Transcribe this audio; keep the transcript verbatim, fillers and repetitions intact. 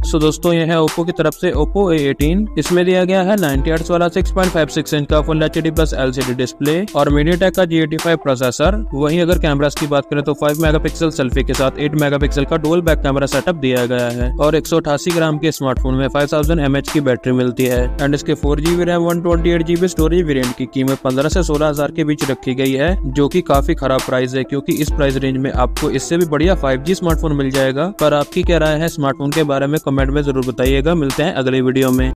सो दोस्तों ये है ओप्पो की तरफ से ओप्पो ए एटीन। इसमें दिया गया है नाइंटी हर्ट्ज वाला six point five six inch का full HD plus LCD display और मीडियाटेक का जी एटी फाइव प्रोसेसर। वहीं अगर कैमरास की बात करें तो फाइव मेगापिक्सल सेल्फी के साथ एट मेगापिक्सल का डुअल बैक कैमरा सेटअप दिया गया है और एक सौ अठासी ग्राम के स्मार्टफोन में फाइव थाउजेंड एम एच की बैटरी मिलती है। एंड इसके four GB RAM one twenty eight GB storage variant की कीमत पंद्रह से सोलह हजार के बीच रखी गई है, जो कि काफी खराब प्राइस है क्योंकि इस प्राइस रेंज में आपको इससे भी बढ़िया फाइव जी स्मार्टफोन मिल जाएगा। पर आपकी क्या राय है स्मार्टफोन के बारे में कमेंट में जरूर बताइएगा। मिलते हैं अगले वीडियो में।